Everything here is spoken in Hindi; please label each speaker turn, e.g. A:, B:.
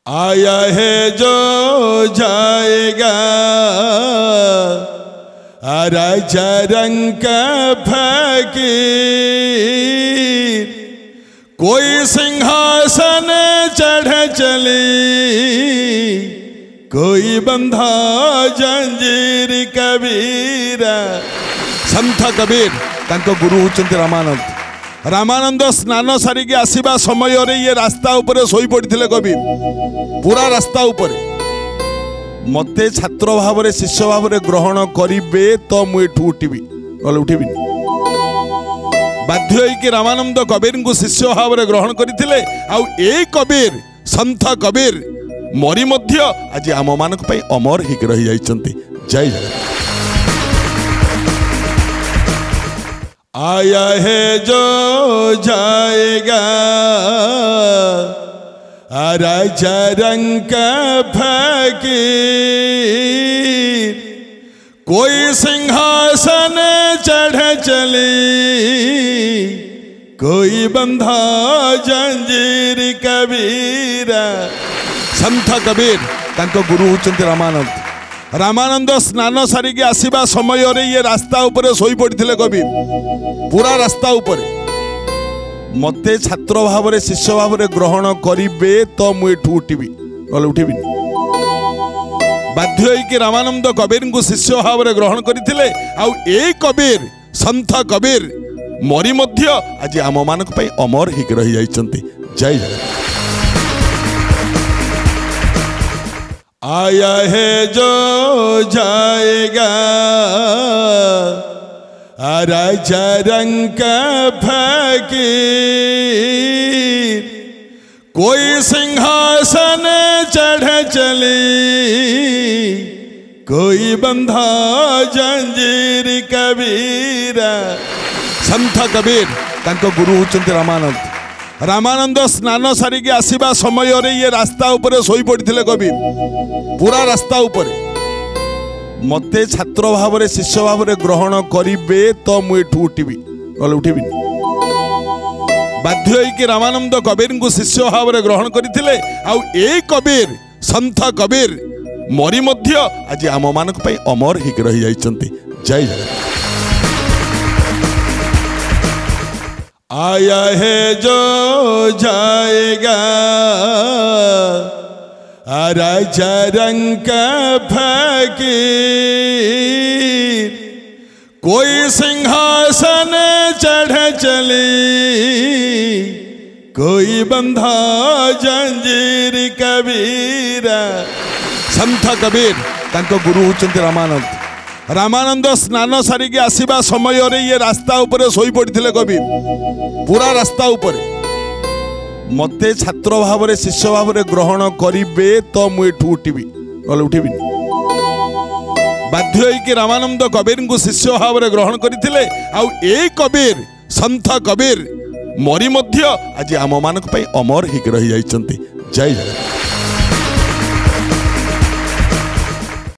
A: आया है जो जाएगा राजा रंग का फकीर, कोई सिंहासन चढ़ चली, कोई बंधा जंजीर कबीरा। संत कबीर तांको गुरु होचंती रामानंद। रामानंद स्नान सारिके आसीबा समय रे ये रास्ता ऊपर सोई पड़िथिले कबीर, पूरा रास्ता ऊपर। मते छात्र भाव रे शिष्य भाव रे ग्रहण करिबे तो मु एठू उठिबी, नले उठिबी। बाध्य होई कि रामानंद कबीर को शिष्य भाव रे ग्रहण करथिले। आउ ए कबीर संत कबीर मरी मध्य आज आम मानक पई अमर हिक रही जाइछंती। जय जगन्नाथ। आया है जो जाएगा राजा रंग का फकीर, कोई सिंहासन चढ़ चली, कोई बंधा जंजीर कबीरा। संत कबीर तांको गुरु होचंती रामानंद। रामानंद स्नान सारिके आसीबा समय रे ये रास्ता ऊपर सोई पड़िथिले कबीर, पूरा रास्ता ऊपर। मते छात्र भाव रे शिष्य भाव रे ग्रहण करिबे तो मु एठू उठिबी, नले उठिबी। बाध्य होई कि रामानंद कबीर को शिष्य भाव रे ग्रहण करथिले। आउ ए कबीर संत कबीर मरी मध्य आज आम मानक पई अमर हिक रही जाइछंती। जय जगन्नाथ। आया है जो जाएगा राजा रंग का फकीर, कोई सिंहासन चढ़ चली, कोई बंधा जंजीर कबीरा। संत कबीर तांको गुरु होचंती रामानंद। रामानंद स्नान सारिके आसीबा समय रे ये रास्ता ऊपर सोई पड़िथिले कबीर, पूरा रास्ता ऊपर। मते छात्र भाव रे शिष्य भाव रे ग्रहण करिबे तो मु एठू उठिबी, नले उठिबी। बाध्य होई कि रामानंद कबीर को शिष्य भाव रे ग्रहण करथिले। आउ ए कबीर संत कबीर मरी मध्य आज आम मानक पई अमर हिक रही जाइछंती। जय जगन्नाथ। आया है जो जाएगा राजा रंग का फकीर, कोई सिंहासन चढ़ चली, कोई बंधा जंजीर कबीरा। संत कबीर तांको गुरु होचंती रामानंद। रामानंद स्नान सारिके आसीबा समय रे ये रास्ता ऊपर सोई पड़िथिले कबीर, पूरा रास्ता ऊपर। मते छात्र भाव रे शिष्य भाव रे ग्रहण करिबे तो मु एठू उठिबी, नले उठिबी। बाध्य होई कि रामानंद कबीर को शिष्य भाव रे ग्रहण करथिले। आउ ए कबीर संत कबीर मरी मध्य आज आम मानक पई अमर हिक रही जाइछंती। जय जगन्नाथ।